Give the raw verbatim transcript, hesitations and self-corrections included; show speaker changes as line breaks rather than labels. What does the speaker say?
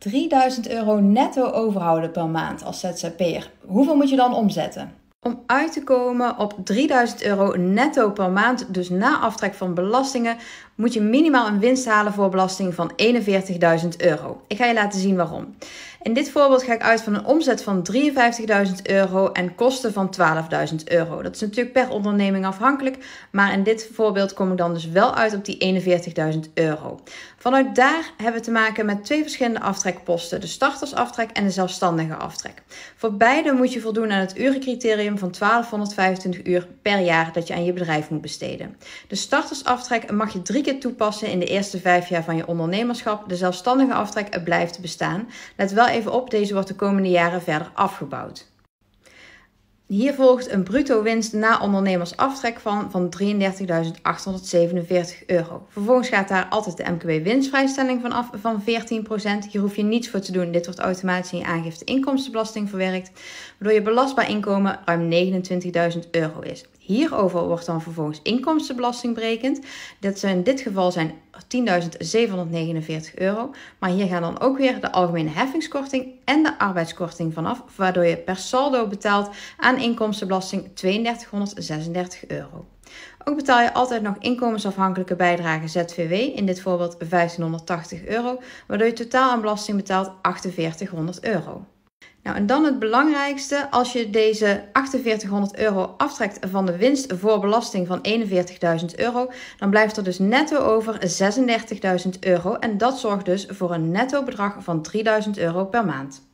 drieduizend euro netto overhouden per maand als Z Z P'er. Hoeveel moet je dan omzetten? Om uit te komen op drieduizend euro netto per maand, dus na aftrek van belastingen, moet je minimaal een winst halen voor belasting van eenenveertigduizend euro. Ik ga je laten zien waarom. In dit voorbeeld ga ik uit van een omzet van drieënvijftigduizend euro en kosten van twaalfduizend euro. Dat is natuurlijk per onderneming afhankelijk, maar in dit voorbeeld kom ik dan dus wel uit op die eenenveertigduizend euro. Vanuit daar hebben we te maken met twee verschillende aftrekposten, de startersaftrek en de zelfstandige aftrek. Voor beide moet je voldoen aan het urencriterium van twaalfhonderdvijfentwintig uur per jaar dat je aan je bedrijf moet besteden. De startersaftrek mag je drie keer toepassen in de eerste vijf jaar van je ondernemerschap. De zelfstandige aftrek blijft bestaan. Let wel even op, deze wordt de komende jaren verder afgebouwd. Hier volgt een bruto winst na ondernemersaftrek van, van drieëndertigduizend achthonderdzevenenveertig euro. Vervolgens gaat daar altijd de M K B winstvrijstelling van af van veertien procent. Hier hoef je niets voor te doen. Dit wordt automatisch in je aangifte inkomstenbelasting verwerkt, waardoor je belastbaar inkomen ruim negenentwintigduizend euro is. Hierover wordt dan vervolgens inkomstenbelasting berekend. Dat zou in dit geval zijn tienduizend zevenhonderdnegenenveertig euro. Maar hier gaan dan ook weer de algemene heffingskorting en de arbeidskorting vanaf, waardoor je per saldo betaalt aan inkomstenbelasting tweeduizend zesendertig euro. Ook betaal je altijd nog inkomensafhankelijke bijdrage Z V W, in dit voorbeeld vijftienhonderdtachtig euro, waardoor je totaal aan belasting betaalt achtenveertighonderd euro. Nou, en dan het belangrijkste, als je deze achtenveertighonderd euro aftrekt van de winst voor belasting van eenenveertigduizend euro, dan blijft er dus netto over zesendertigduizend euro en dat zorgt dus voor een netto bedrag van drieduizend euro per maand.